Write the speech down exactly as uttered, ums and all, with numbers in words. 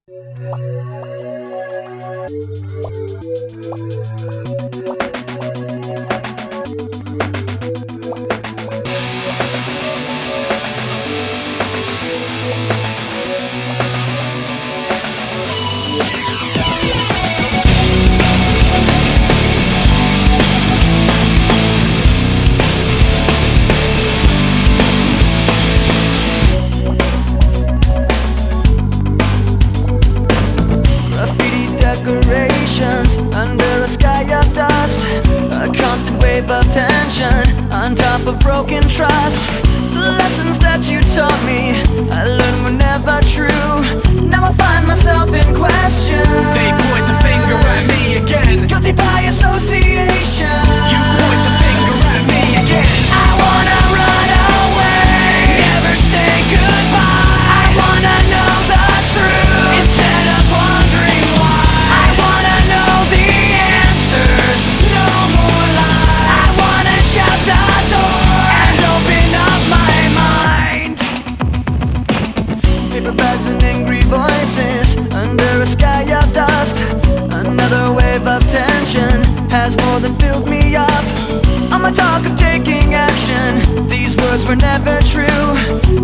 Decorations under a sky of dust, a constant wave of tension on top of broken trust. The lessons that you taught me, I learned were never true. Now I find myself in question. They point the finger at me again. Guilty by association. You point the finger at me again. I wanna run away, never say goodbye. I wanna know the truth instead of wondering why. I wanna know the answers, no more lies. I wanna shut the door and open up my mind. Paper bags and angry voices under a sky of dust. Another wave of tension has more than filled me up. On my talk of taking action, these words were never true.